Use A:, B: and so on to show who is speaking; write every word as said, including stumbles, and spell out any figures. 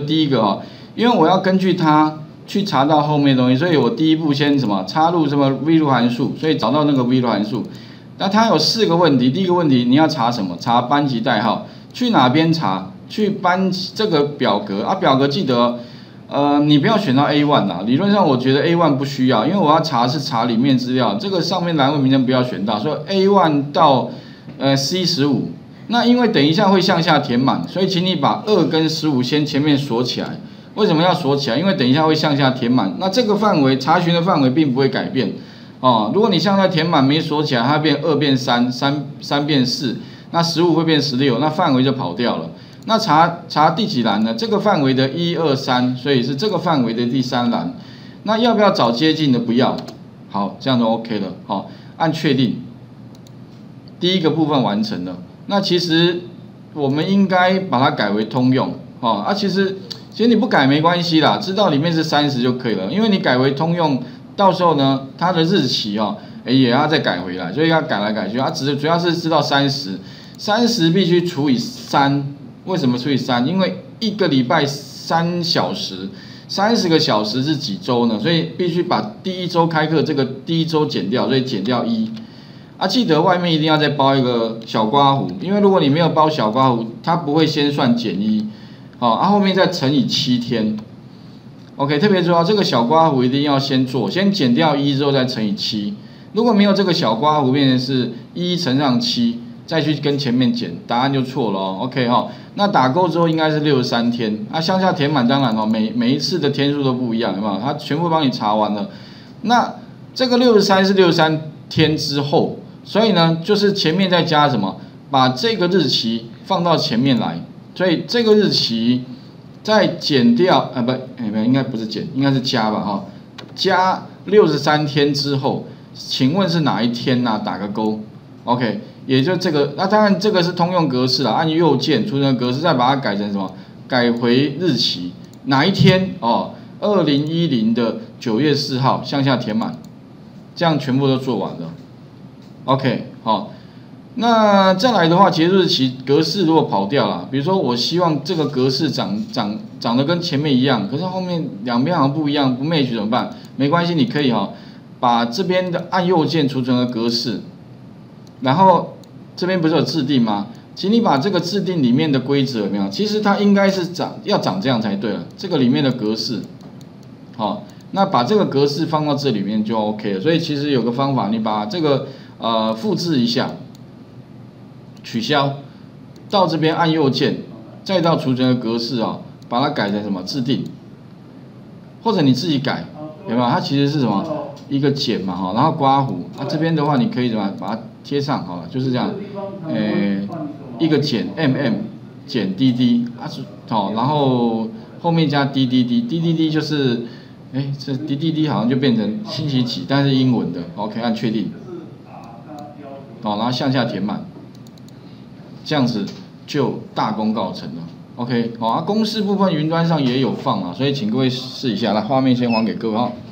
A: 第一个哦，因为我要根据它去查到后面的东西，所以我第一步先什么插入什么 VLOOK 函数，所以找到那个 VLOOK 函数。那它有四个问题，第一个问题你要查什么？查班级代号，去哪边查？去班级这个表格啊，表格记得。 呃，你不要选到 A 一 啦，理论上我觉得 A 一 不需要，因为我要查是查里面资料，这个上面栏位名称不要选到，所以 A 一 到呃 C 十五，那因为等一下会向下填满，所以请你把二跟十五先前面锁起来。为什么要锁起来？因为等一下会向下填满，那这个范围查询的范围并不会改变哦。如果你向下填满没锁起来，它变二变三，三三变四，那十五会变十六，那范围就跑掉了。 那查查第几栏呢？这个范围的一二三，所以是这个范围的第三栏。那要不要找接近的？不要。好，这样就 OK 了。好，按确定。第一个部分完成了。那其实我们应该把它改为通用。哦，啊，其实其实你不改没关系啦，知道里面是三十就可以了。因为你改为通用，到时候呢，它的日期哦，哎也要再改回来，所以要改来改去。它只是主要是知道三十，三十必须除以三。 为什么除以三？因为一个礼拜三小时，三十个小时是几周呢？所以必须把第一周开课这个第一周减掉，所以减掉一。啊，记得外面一定要再包一个小刮胡，因为如果你没有包小刮胡，它不会先算减一，好，啊后面再乘以七天。OK， 特别注意这个小刮胡一定要先做，先减掉一之后再乘以七。如果没有这个小刮胡，变成是一乘上七。 再去跟前面减，答案就错了哦。OK 哈、哦，那打勾之后应该是六十三天。啊，向下填满当然哦，每每一次的天数都不一样，有没有？它全部帮你查完了。那这个六十三是六十三天之后，所以呢，就是前面再加什么？把这个日期放到前面来，所以这个日期再减掉，啊不，哎不，应该不是减，应该是加吧哈、哦，加六十三天之后，请问是哪一天呢、啊？打个勾 ，OK。 也就这个，那当然这个是通用格式啦，按右键储存格式，再把它改成什么？改回日期，哪一天哦？二零一零的九月四号向下填满，这样全部都做完了。OK， 好、哦，那再来的话，结束日期格式如果跑掉了，比如说我希望这个格式长长长得跟前面一样，可是后面两边好像不一样，不 match 怎么办？没关系，你可以哈、哦，把这边的按右键储存的格式，然后。 这边不是有制定吗？请你把这个制定里面的规则有没有？其实它应该是长要长这样才对了。这个里面的格式，好、哦，那把这个格式放到这里面就 OK 了。所以其实有个方法，你把这个呃复制一下，取消，到这边按右键，再到储存的格式啊、哦，把它改成什么制定，或者你自己改，有没有？它其实是什么一个减嘛哈，然后刮胡啊这边的话你可以怎么把它。 贴上好了，就是这样，诶、呃，一个减 mm 减 dd 啊，好，然后后面加 ddd，ddd 就是，诶，这 ddd 好像就变成星期几，但是英文的 ，OK， 按确定，好，然后向下填满，这样子就大功告成了 ，OK， 好啊，公式部分云端上也有放啊，所以请各位试一下，来，画面先还给各位哈。